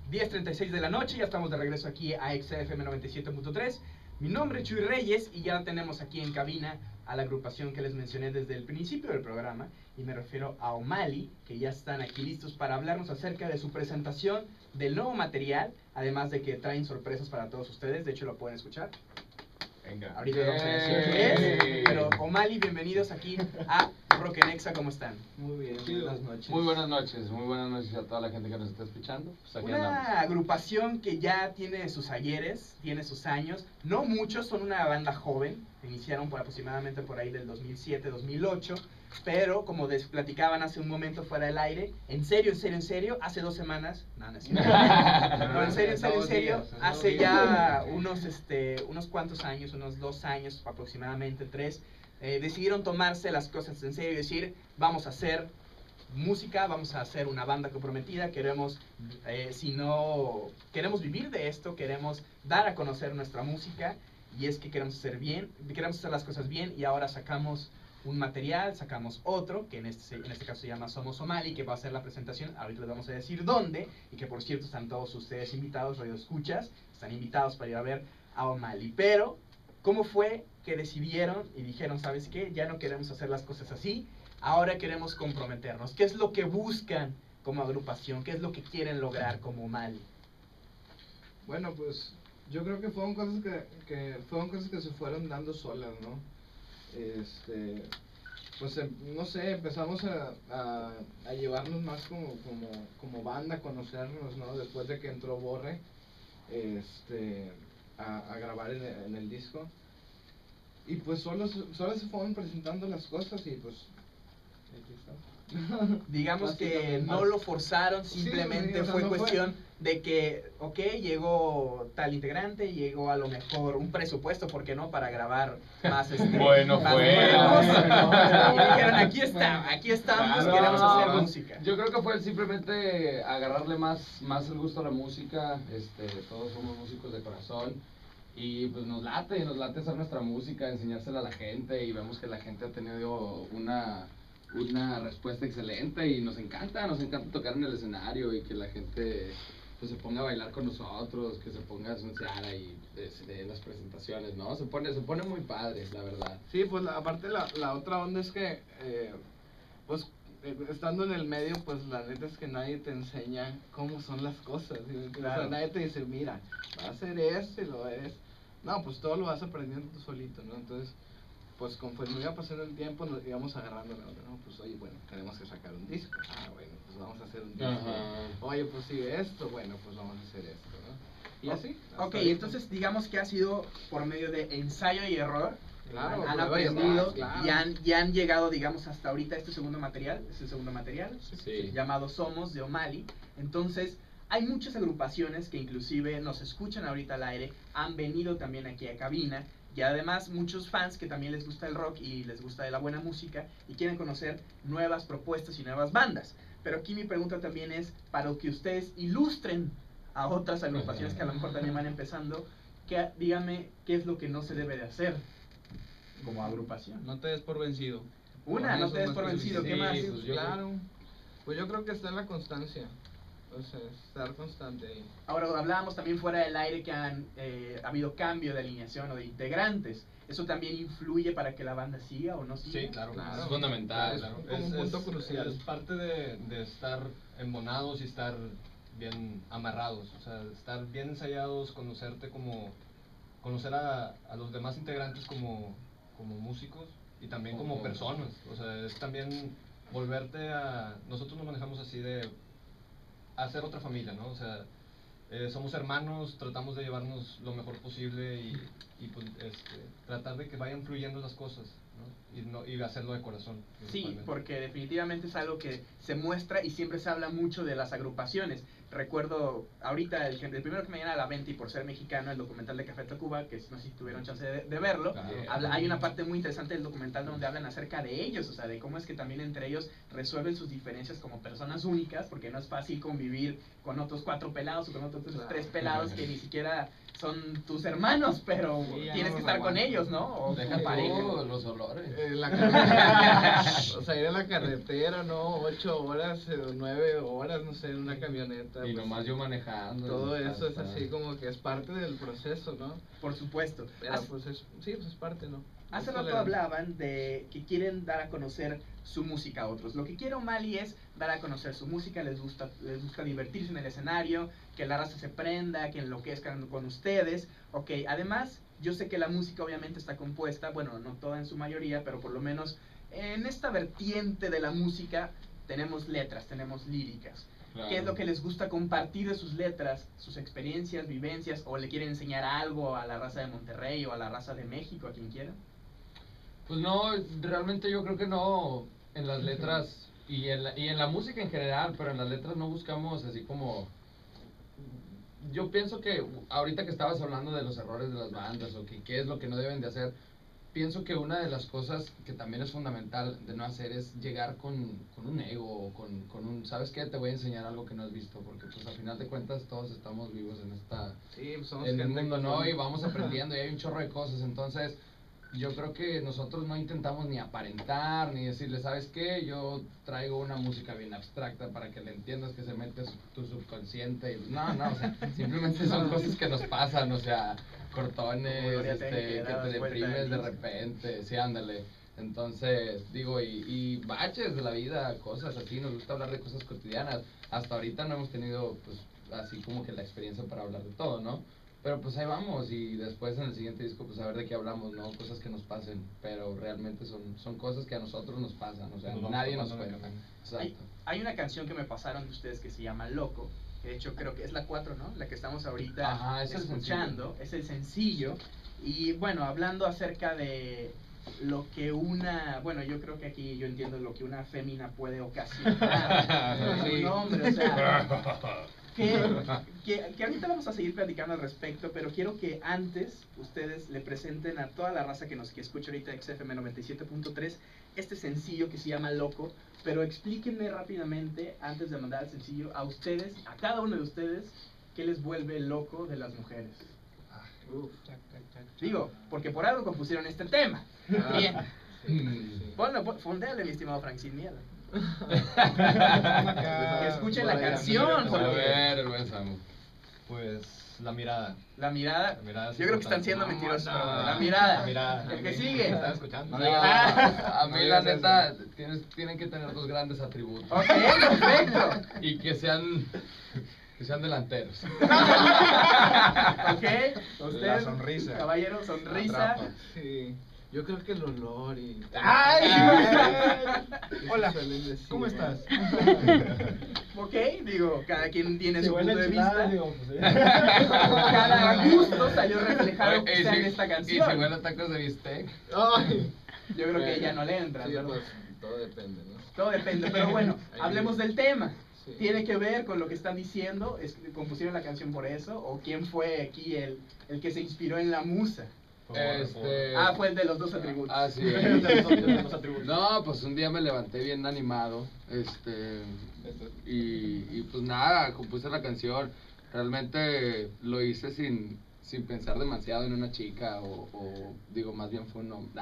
10:36 de la noche, ya estamos de regreso aquí a XFM 97.3. Mi nombre es Chuy Reyes y ya tenemos aquí en cabina a la agrupación que les mencioné desde el principio del programa, y me refiero a O'Malley, que ya están aquí listos para hablarnos acerca de su presentación del nuevo material, además de que traen sorpresas para todos ustedes. De hecho lo pueden escuchar. Venga. Ahorita vamos a decir qué es, pero O'Malley, bienvenidos aquí a Rock en Exa, ¿cómo están? Muy bien, buenas noches. Muy buenas noches a toda la gente que nos está escuchando. Pues aquí Una andamos. agrupación que ya tiene sus ayeres, tiene sus años, no muchos, son una banda joven, iniciaron por aproximadamente por ahí del 2007, 2008, pero como les platicaban hace un momento fuera del aire, en serio, hace 2 semanas, no es cierto. No, en serio, hace ya unos cuantos años, unos 2 años aproximadamente, 3, decidieron tomarse las cosas en serio y decir, vamos a hacer música, vamos a hacer una banda comprometida, queremos vivir de esto, queremos dar a conocer nuestra música, y es que queremos hacer las cosas bien, y ahora sacamos un material, sacamos otro, que en este caso se llama Somos O'Malley, que va a ser la presentación, ahorita les vamos a decir dónde, y que por cierto están todos ustedes invitados, radioescuchas, están invitados para ir a ver a O'Malley. Pero, ¿cómo fue que decidieron y dijeron, ¿sabes qué? Ya no queremos hacer las cosas así, ahora queremos comprometernos? ¿Qué es lo que buscan como agrupación? ¿Qué es lo que quieren lograr como O'Malley? Bueno, pues yo creo que fueron cosas que se fueron dando solas, ¿no? Pues no sé, empezamos a llevarnos más como banda, a conocernos, ¿no? Después de que entró Borre a grabar en el disco, y pues solo se fueron presentando las cosas, y pues aquí está. Digamos que no lo forzaron, simplemente sí, fue cuestión de que, ok, llegó tal integrante, llegó a lo mejor un presupuesto, ¿por qué no?, para grabar más Bueno, más fue. nuevos, ¿no? Y dijeron, aquí estamos, queremos hacer música. Yo creo que fue simplemente agarrarle más el gusto a la música. Todos somos músicos de corazón, y pues nos late hacer nuestra música, enseñársela a la gente, y vemos que la gente ha tenido una respuesta excelente, y nos encanta tocar en el escenario, y que la gente pues se ponga a bailar con nosotros, que se ponga a sonsear ahí en las presentaciones, ¿no? Se pone muy padre, la verdad. Sí, pues aparte la otra onda es que pues estando en el medio, pues la neta es que nadie te enseña cómo son las cosas, ¿sí? Claro. O sea, nadie te dice, mira, va a hacer esto y lo es. No, pues todo lo vas aprendiendo tú solito, ¿no? Entonces, pues conforme iba pasando el tiempo, nos íbamos agarrando la onda, ¿no? Pues oye, bueno, tenemos que sacar un disco. Ah, bueno, pues vamos a hacer un disco. Oye, pues sí, esto, bueno, pues vamos a hacer esto, ¿no? Y así. Ok, entonces digamos que ha sido por medio de ensayo y error. Claro, han aprendido, y han llegado, digamos, hasta ahorita este segundo material, Sí. llamado Somos, de O'Malley. Entonces, hay muchas agrupaciones que inclusive nos escuchan ahorita al aire, han venido también aquí a cabina, y además muchos fans que también les gusta el rock y les gusta de la buena música y quieren conocer nuevas propuestas y nuevas bandas. Pero aquí mi pregunta también es para que ustedes ilustren a otras agrupaciones que a lo mejor también van empezando, díganme qué es lo que no se debe de hacer como agrupación. No te des por vencido. No te des por vencido, ¿qué más? Pues claro, pues yo creo que está en la constancia, o sea, estar constante ahí. Ahora, hablábamos también fuera del aire que ha habido cambio de alineación o de integrantes. ¿Eso también influye para que la banda siga o no siga? Sí, claro. Es fundamental. Es un punto crucial. Es parte de estar embonados y estar bien amarrados, o sea, estar bien ensayados, conocer a los demás integrantes como músicos y también como personas. O sea, es también nosotros nos manejamos así de hacer otra familia, ¿no? O sea, somos hermanos, tratamos de llevarnos lo mejor posible, y pues, tratar de que vayan fluyendo las cosas, ¿no? Y hacerlo de corazón. Sí, porque definitivamente es algo que se muestra y siempre se habla mucho de las agrupaciones. Recuerdo ahorita el primero que me viene a la mente, y por ser mexicano, el documental de Café Tacuba, que no sé si tuvieron chance de verlo. Hay una parte muy interesante del documental donde hablan acerca de ellos, o sea, de cómo es que también entre ellos resuelven sus diferencias como personas únicas, porque no es fácil convivir con otros 4 pelados o con otros 3 pelados que ni siquiera son tus hermanos, pero tienes que estar con ellos, ¿no? O deja pareja. tú los olores. la carretera, o sea, ir a la carretera, ¿no? 8 horas, 9 horas, no sé, en una camioneta. Y pues, nomás yo manejando. todo eso es así como que es parte del proceso, ¿no? Por supuesto. Pero pues sí, pues es parte, ¿no? Hace Es rato tolerante. hablaban de que quieren dar a conocer su música a otros. Lo que quiere O'Malley es dar a conocer su música, les gusta divertirse en el escenario, que la raza se prenda, que enloquezcan con ustedes. Ok, además, yo sé que la música obviamente está compuesta, bueno, no toda en su mayoría, pero por lo menos en esta vertiente de la música tenemos letras, tenemos líricas. Claro. ¿Qué es lo que les gusta compartir de sus letras, sus experiencias, vivencias, o le quieren enseñar algo a la raza de Monterrey o a la raza de México, a quien quiera? Pues no, realmente yo creo que no, en las letras y en la música en general, pero en las letras no buscamos así como... Yo pienso que ahorita que estabas hablando de los errores de las bandas o que qué es lo que no deben de hacer, pienso que una de las cosas que también es fundamental de no hacer es llegar con un ego o con un, ¿sabes qué? Te voy a enseñar algo que no has visto, porque pues al final de cuentas todos estamos vivos en Sí, pues somos en el gente mundo, ¿no? común. Y vamos aprendiendo y hay un chorro de cosas, entonces yo creo que nosotros no intentamos ni aparentar, ni decirle, ¿sabes qué? Yo traigo una música bien abstracta para que le entiendas que se mete tu subconsciente. Y, no, o sea, simplemente son cosas que nos pasan, o sea, cortones, Como Gloria que Trevi, que te dabas vuelta deprimes al de disco. repente, sí, ándale. Entonces, digo, y baches de la vida, cosas así, nos gusta hablar de cosas cotidianas. Hasta ahorita no hemos tenido, pues, así como que la experiencia para hablar de todo, ¿no? Pero pues ahí vamos y después en el siguiente disco pues a ver de qué hablamos, ¿no? Cosas que nos pasen, pero realmente son cosas que a nosotros nos pasan, o sea, Nos vamos nadie nos topando en el cuenta. camino. Hay, Exacto. hay una canción que me pasaron de ustedes que se llama Loco, que de hecho creo que es la 4, ¿no? La que estamos ahorita Ajá, es el escuchando, es el sencillo. Y bueno, hablando acerca de lo que bueno, yo creo que aquí yo entiendo lo que una fémina puede ocasionar. Sí. No, hombre, o sea, que ahorita vamos a seguir platicando al respecto, pero quiero que antes ustedes le presenten a toda la raza que escucha ahorita XFM 97.3 este sencillo que se llama Loco, pero explíquenme rápidamente, antes de mandar el sencillo, a ustedes, a cada uno de ustedes, ¿qué les vuelve loco de las mujeres? Uf. Digo, porque por algo compusieron este tema. Ah, Bien. Mm. Bueno, fondeale, mi estimado Frank, sin miedo. Acá, Que escuchen por la allá. canción, A porque ver, el buen Samu. Pues la mirada. la mirada, La mirada es yo creo que están importante. siendo No, mentirosos, no. pero bueno, la mirada. La mirada. El que sigue. ¿Estás escuchando? No digas A mí No la digas neta, tienen que tener dos grandes atributos. Ok, perfecto. Y que sean delanteros. Ok, usted, La sonrisa. caballero, sonrisa. Atrapa. Sí. Yo creo que el olor y... ¡Ay! ¿Qué Hola, se suelen decir? ¿cómo estás? Ok, digo, cada quien tiene Si su huele punto de enchilada, vista. digo, pues, Cada gusto salió reflejado Oye, quizá y en esta Y si canción. huele a tacos de bistec. Ay. Yo creo que ella no le entra, Sí, ¿verdad? pues, todo depende, ¿no? Todo depende, pero bueno, hablemos del tema. Sí. ¿Tiene que ver con lo que están diciendo? ¿Compusieron la canción por eso? ¿O quién fue aquí el que se inspiró en la musa? Fue el de los dos atributos. Ah, sí. De los atributos. No, pues un día me levanté bien animado, y pues nada, compuse la canción. Realmente lo hice sin pensar demasiado en una chica o digo, más bien fue un hombre.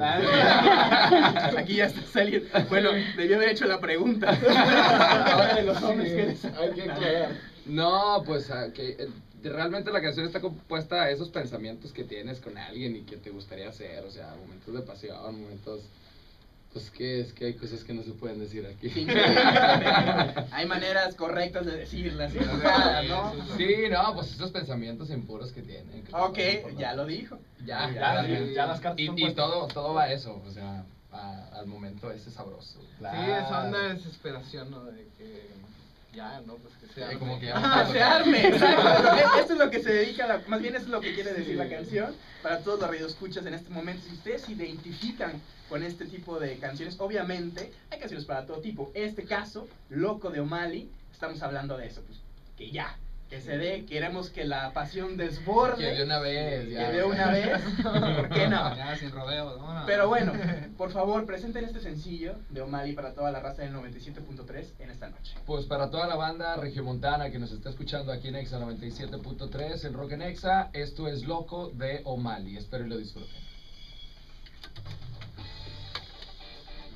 Aquí ya está saliendo. Bueno, debió haber hecho la pregunta. Ahora de los hombres que les... Hay que aclarar. No, pues realmente la canción está compuesta a esos pensamientos que tienes con alguien y que te gustaría hacer, o sea, momentos de pasión, momentos, pues que es que hay cosas que no se pueden decir aquí. Sí, hay maneras correctas de decirlas y enojadas, ¿no? Sí, no, pues esos pensamientos impuros que tienen. que Ok, pasan por ya la- lo dijo. Ya, Ya las cartas están y puestas. todo va a eso, o sea, al momento ese sabroso. Sí, esa onda de desesperación, ¿no? De que ya, ¿no? Pues que sea. Como que ya Ah, se arme, exacto. Esto es lo que se dedica, más bien eso es lo que quiere decir la canción. Para todos los radioescuchas en este momento, si ustedes se identifican con este tipo de canciones, obviamente hay canciones para todo tipo. Este caso, Loco de O'Malley, estamos hablando de eso, pues que ya, que se dé, queremos que la pasión desborde. Que de una vez, ya. Que de una vez, ¿por qué no? Ya, sin rodeos, ¿no? Pero bueno, por favor, presenten este sencillo de O'Malley para toda la raza del 97.3 en esta noche. Pues para toda la banda regiomontana que nos está escuchando aquí en Exa 97.3, en Rock en Exa, esto es Loco de O'Malley. Espero y lo disfruten.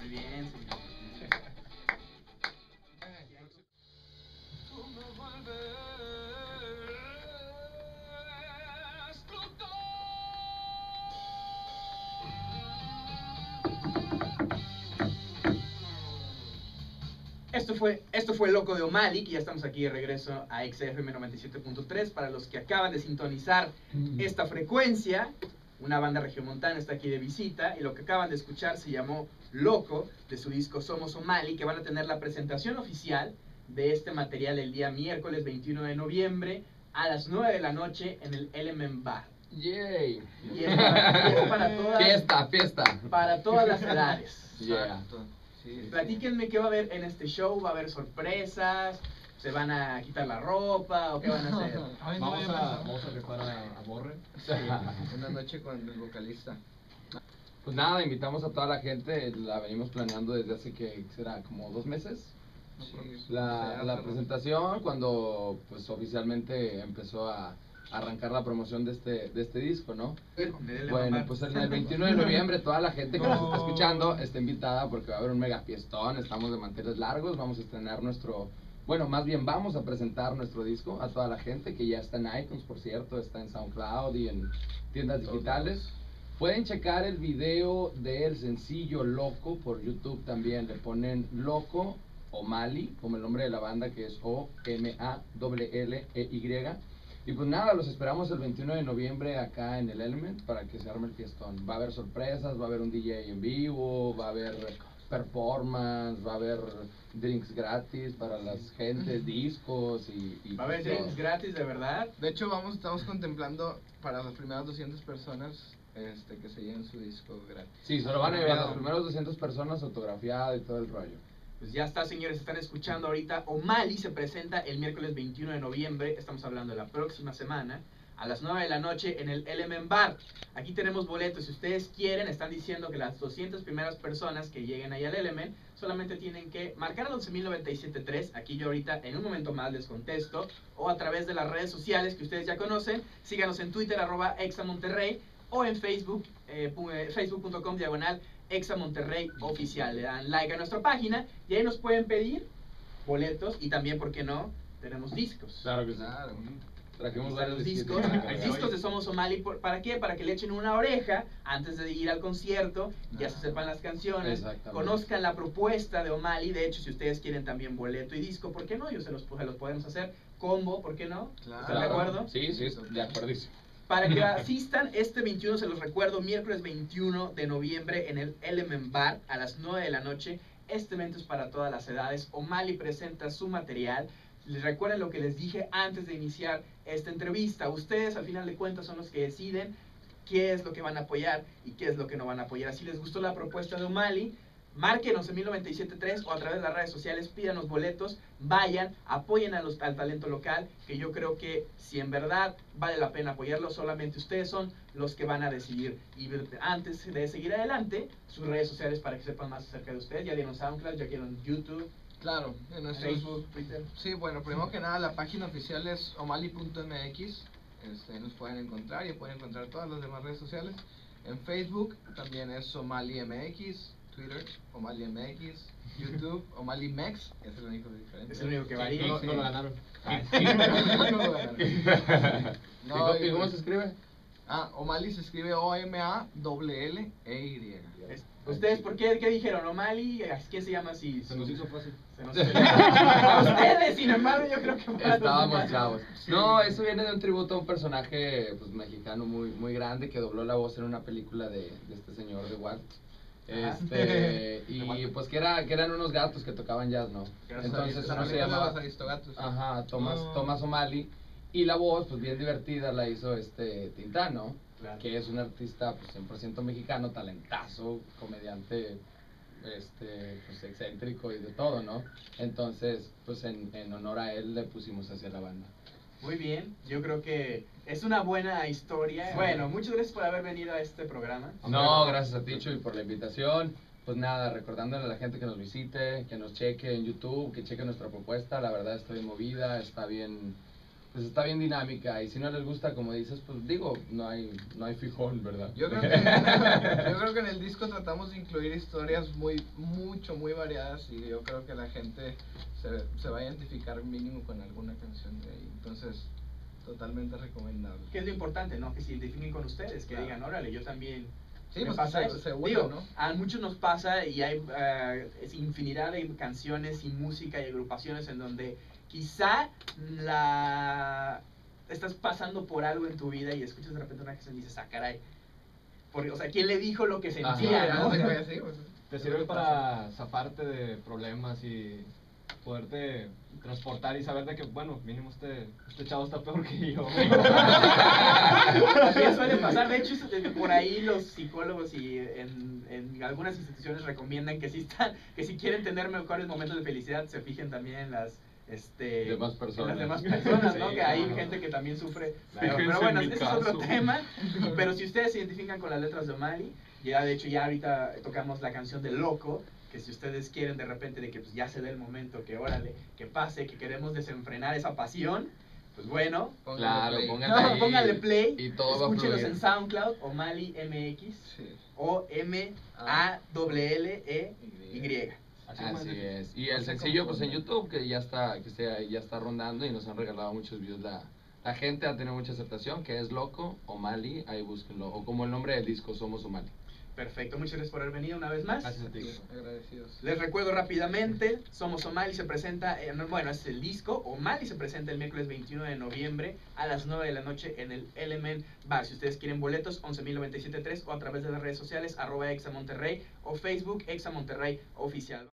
Muy bien, señor. Esto fue Loco de O'Malley, y ya estamos aquí de regreso a XFM 97.3. Para los que acaban de sintonizar esta frecuencia, una banda regiomontana está aquí de visita, y lo que acaban de escuchar se llamó Loco, de su disco Somos O'Malley, que van a tener la presentación oficial de este material el día miércoles 21 de noviembre a las 9 de la noche en el Element Bar. Yay. Y es para todas, Fiesta. para todas las edades. Yeah. Exacto. Sí, Platíquenme qué va a haber en este show. ¿Va a haber sorpresas? ¿Se van a quitar la ropa? ¿O qué van a hacer? Ay, no, Vamos a rifar a Borre. sí, una noche con el vocalista. Pues nada, invitamos a toda la gente, la venimos planeando desde hace que será como 2 meses. Sí, La presentación, cuando pues oficialmente empezó a arrancar la promoción de este disco, ¿no? Bueno, pues el 21 de noviembre toda la gente que nos está escuchando está invitada porque va a haber un mega fiestón, estamos de manteles largos, vamos a estrenar bueno, más bien vamos a presentar nuestro disco a toda la gente, que ya está en iTunes, por cierto, está en SoundCloud y en tiendas digitales. Pueden checar el video del sencillo Loco por YouTube también, le ponen Loco O'Malley, como el nombre de la banda, que es O-M-A-L-L-E-Y. Y pues nada, los esperamos el 21 de noviembre acá en el Element para que se arme el fiestón. Va a haber sorpresas, va a haber un DJ en vivo, va a haber performance, va a haber drinks gratis para las gentes, discos y ¿Va a haber drinks gratis de verdad? De hecho, estamos contemplando para las primeras 200 personas que se lleven su disco gratis. Sí, se lo van a llevar las primeras 200 personas autografiado y todo el rollo. Pues ya está, señores, están escuchando ahorita. O'Malley se presenta el miércoles 21 de noviembre, estamos hablando de la próxima semana, a las 9 de la noche en el Element Bar. Aquí tenemos boletos, si ustedes quieren, están diciendo que las 200 primeras personas que lleguen ahí al Element solamente tienen que marcar al 11.097.3, aquí yo ahorita en un momento más les contesto, o a través de las redes sociales que ustedes ya conocen. Síganos en Twitter, @examonterrey, o en Facebook, facebook.com/Exa Monterrey Oficial. Le dan like a nuestra página y ahí nos pueden pedir boletos, y también, ¿por qué no? Tenemos discos. Claro que sí. Claro. Trajimos Están varios los discos, discos de Somos O'Malley. ¿Para qué? Para que le echen una oreja antes de ir al concierto, ya se sepan las canciones, conozcan la propuesta de O'Malley. De hecho, si ustedes quieren también boleto y disco, ¿por qué no? Se los podemos hacer combo, ¿por qué no? Claro. ¿Están de acuerdo? Sí, de acuerdísimo. Para que asistan este 21, se los recuerdo, miércoles 21 de noviembre en el Element Bar a las 9 de la noche. Este evento es para todas las edades. O'Malley presenta su material. Les recuerden lo que les dije antes de iniciar esta entrevista. Ustedes, al final de cuentas, son los que deciden qué es lo que van a apoyar y qué es lo que no van a apoyar. Si les gustó la propuesta de O'Malley, márquenos en 1097.3 o a través de las redes sociales, pídanos boletos, vayan, apoyen al talento local, que yo creo que si en verdad vale la pena apoyarlo, solamente ustedes son los que van a decidir. Y antes de seguir adelante, sus redes sociales para que sepan más acerca de ustedes. Ya dieron SoundCloud, ya dieron YouTube, Claro, en nuestro Facebook, Twitter. Sí, bueno, primero que nada la página oficial es omalley.mx. Nos pueden encontrar y pueden encontrar todas las demás redes sociales. En Facebook también es O'Malley MX, Twitter O'Malley MX, YouTube O'Malley Mex, es el único diferente. Es el único que varía. No lo ganaron. No lo ganaron. No, ¿Y cómo se escribe? O'Malley se escribe OMALLEY. ¿Ustedes por qué dijeron O'Malley? ¿Quién se llama así? Se nos hizo fácil. A ustedes, sin embargo, yo creo que estábamos chavos. No, eso viene de un tributo a un personaje pues mexicano muy grande que dobló la voz en una película de este señor de Walt. Y pues que eran unos gatos que tocaban jazz, ¿no? Entonces uno se llamaba Tomás O'Malley, y la voz pues bien divertida la hizo Tintán, ¿no? Claro. Que es un artista pues 100% mexicano, talentazo, comediante pues excéntrico y de todo, ¿no? Entonces pues en honor a él le pusimos hacia la banda. Muy bien, yo creo que es una buena historia. Bueno, muchas gracias por haber venido a este programa. No, gracias a ti, Chuy, por la invitación. Pues nada, recordándole a la gente que nos visite, que nos cheque en YouTube, que cheque nuestra propuesta. La verdad está bien movida, está bien pues está bien dinámica. Y si no les gusta, como dices, pues digo, no hay fijón, ¿verdad? Yo creo que en el disco tratamos de incluir historias muy variadas, y yo creo que la gente se va a identificar mínimo con alguna canción de ahí. Entonces, totalmente recomendable. Que es lo importante, ¿no? Que se identifiquen con ustedes, que digan, órale, yo también. Sí, me pues pasa eso. seguro, ¿no? A muchos nos pasa, y hay infinidad de canciones y música y agrupaciones en donde quizá estás pasando por algo en tu vida y escuchas de repente una canción y dices, ah, caray. Porque, o sea, ¿quién le dijo lo que sentía, Ajá, no? sí, pues, Te sirve para zafarte de problemas y poderte transportar y saber de que, bueno, mínimo este chavo está peor que yo. También suele pasar, de hecho, por ahí los psicólogos y en algunas instituciones recomiendan que si quieren tener mejores momentos de felicidad, se fijen también en las demás personas. en las demás personas, ¿no? Sí, que hay claro. gente que también sufre. Fíjense Pero bueno, en mi ese es otro caso. tema. Pero si ustedes se identifican con las letras de O'Malley, ya de hecho ya ahorita tocamos la canción de Loco, que si ustedes quieren de repente de que pues ya se dé el momento, que órale, que pase, que queremos desenfrenar esa pasión, pues bueno, Claro, play. pónganle ahí. pónganle play, Y todo va a escúchenos fluir. en SoundCloud, O'Malley MX, Sí. OMALLEY. Así es. Y el sencillo, pues en YouTube, que ya está rondando y nos han regalado muchos views. La gente ha tenido mucha aceptación, que es Loco, O'Malley, ahí búsquenlo. O como el nombre del disco, Somos O'Malley. Perfecto, muchas gracias por haber venido una vez más. Gracias a ti. Sí, agradecidos. Les recuerdo rápidamente, Somos O'Malley se presenta, bueno, es el disco, O'Malley se presenta el miércoles 21 de noviembre a las 9 de la noche en el Element Bar. Si ustedes quieren boletos, 11.097.3 o a través de las redes sociales, @ExaMonterrey o Facebook, Exa Monterrey Oficial.